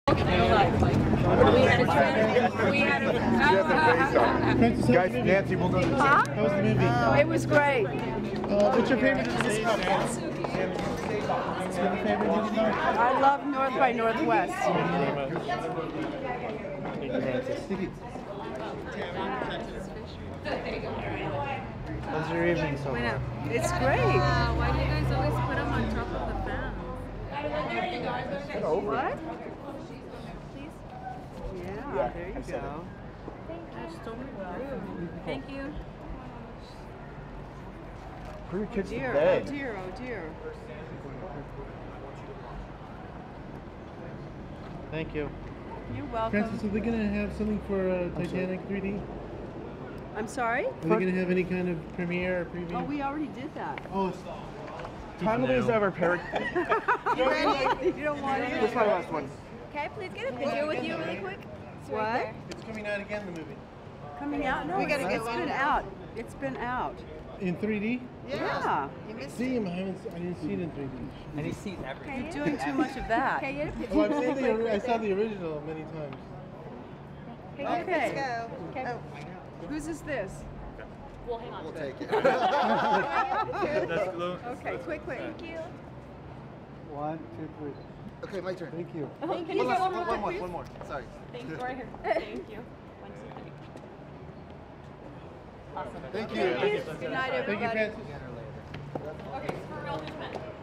Guys, Nancy will know. Huh? How was the movie? It was great. What's your favorite movie? I love North by Northwest. How's your evening so far? It's great. Why do you guys always put them on top of the fan? What? Please? Yeah, there you go. Thank you. Who are your kids Dear, today? oh dear, oh dear. Thank you. You're welcome. Francis, are they going to have something for Titanic 3D? I'm sorry? Are they going to have any kind of premiere or preview? Oh, we already did that. Oh, Finally, is our parrot. You don't want it? This is my last one. Can I please get a picture with you really quick? What? it's coming out again, the movie. Coming out? No, it's been out. It's been out. In 3D? Yeah. See, I didn't see it in 3D. And he's seen everything. You're doing too much of that. Can I get a picture? Oh, I've seen the, I saw the original many times. Okay. Okay. Whose is this? We'll hang on to it. Take it. That's blue. Okay, quick. Thank you. 1, 2, 3. Okay, my turn. Thank you. Thank One you. more, one more. Sorry. Thank you. Right here. Thank you. 1, 2, 3. Awesome. Thank you. Good night, Thank you, everybody. Francis. Okay, for real, who's meant?